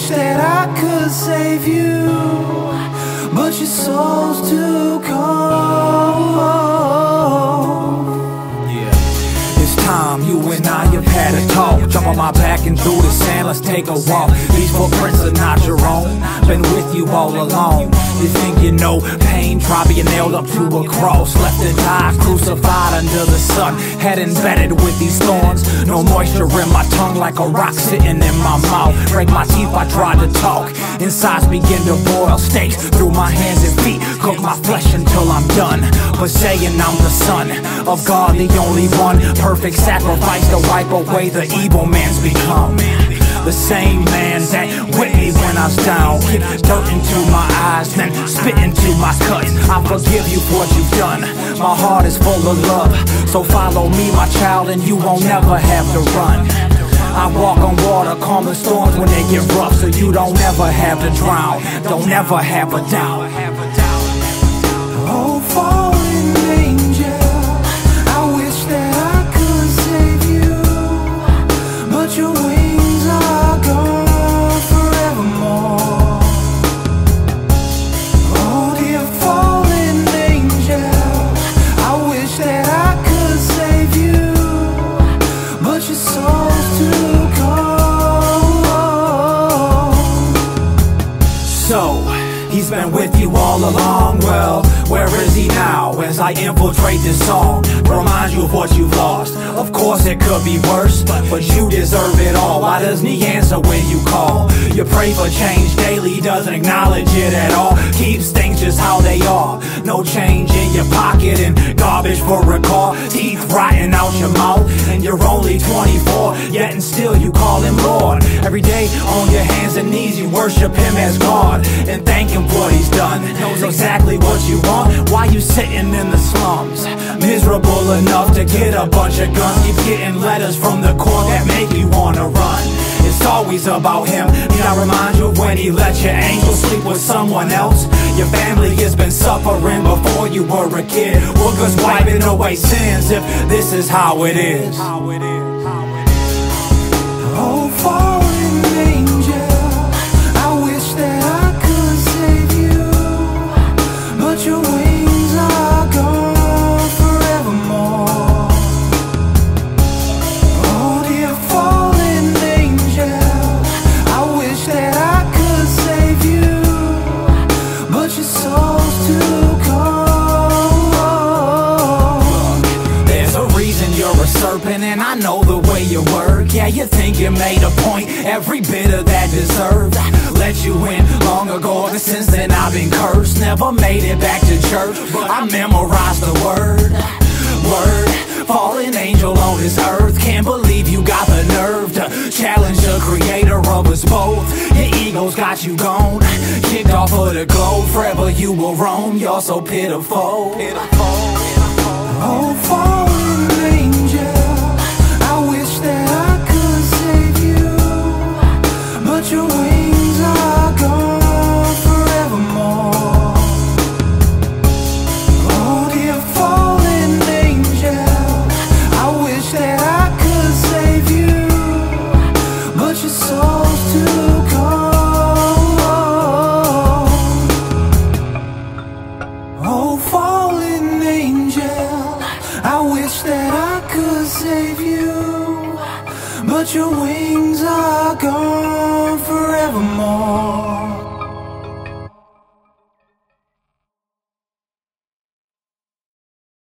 that I could save you, but your soul's too cold. Yeah, it's time you and I have had a talk. Jump on my back and through the sand, let's take a walk. These footprints are not your own, been with you all along. You think you know pain, try being nailed up to a cross, left to die, crucified under the sun, head embedded with these thorns. No moisture in my tongue, like a rock sitting in my mouth. Break my teeth, I tried to talk, insides begin to boil. Stakes through my hands and feet, cook my flesh until I'm done. But saying I'm the son of God, the only one, perfect sacrifice to wipe away the evil man's become. The same man that whipped me when I was down, kick dirt into my eyes, then spit into my cuts. I forgive you for what you've done. My heart is full of love, so follow me, my child, and you won't never have to run. I walk on water, calm the storms when they get rough, so you don't ever have to drown. Don't ever have a doubt. Oh, fallen angel, I wish that I could save you, but your wings are gone forevermore. Oh, dear fallen angel, I wish that I could save you, but your soul's too cold. So, he's been with you all along. Well, where is he now as I infiltrate this song? Remind you of what you've lost. Of course it could be worse, but you deserve it all. Why doesn't he answer when you call? You pray for change daily, he doesn't acknowledge it at all. Keeps things just how they are. No change in your pocket and garbage for a car. Teeth rotting out your mouth and you're only 24, yet and still you call him Lord. Every day on your hands and knees you worship him as God and thank him for what he's done. Knows exactly what you want. Why you sitting in the slums, miserable enough to get a bunch of guns? Keep getting letters from the court that make you wanna run. It's always about him. Need I remind you of when he let your angel sleep with someone else? Your family has been suffering before you were a kid. Well, God's wiping away sins if this is how it is. Oh, fallen angel, I wish that I could save you, but your wings are gone forevermore. Oh, dear fallen angel, I wish that I could save you, but your soul's too cold. There's a reason you're a serpent, and I know the way you work. Yeah, you think you made a point, every bit of that deserved. Let you in long ago, ever since then I've been cursed. Never made it back to church, but I memorized the word. Fallen angel on this earth, can't believe you got the nerve to challenge the creator of us both. Your ego's got you gone, kicked off of the globe. Forever you will roam, you're so pitiful. Oh, fallen angel, I wish that I could save you, but your wings are gone forevermore. Oh, dear fallen angel, I wish that I could save you, but your soul's too cold. Oh, fallen angel, I wish that I could save you, but your wings are gone forevermore.